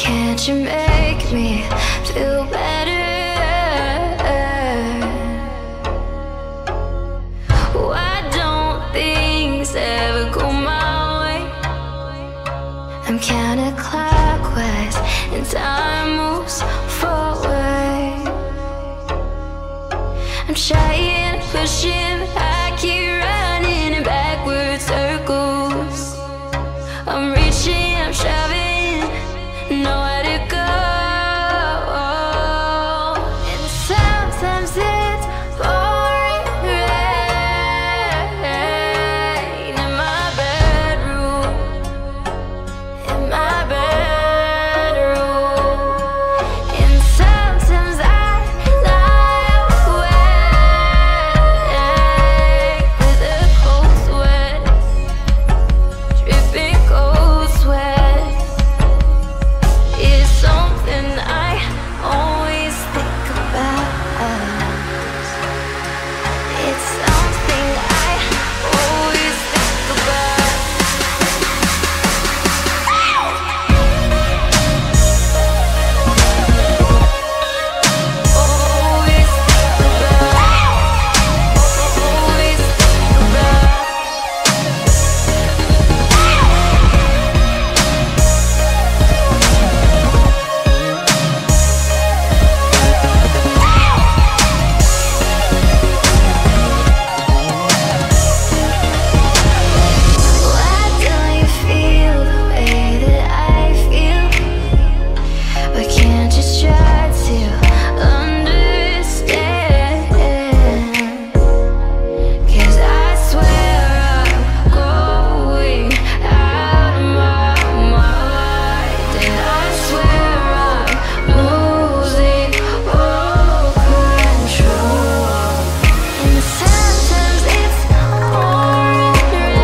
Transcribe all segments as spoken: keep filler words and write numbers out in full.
Can't you make me feel better? Why don't things ever go my way? I'm counterclockwise and time moves forward. I'm trying, pushing, I keep running in backward circles. I'm reaching, I'm shoving, nowhere to go. And sometimes it's pouring rain in my bedroom, in my bedroom. And sometimes I lie awake with a cold sweat, dripping cold sweat. It's something I always think about. It's something I always think about. Always think about. Always think about. Why don't you feel the way that I feel? Why can't you try to understand? 'Cause I swear I'm going out of my mind, and I swear I'm losing all control. And sometimes it's pouring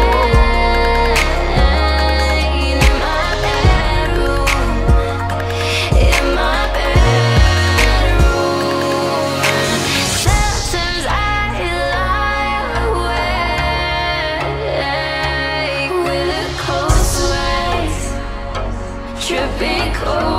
rain in my bedroom, in my bedroom. Sometimes I lie awake with a cold sweat, dripping cold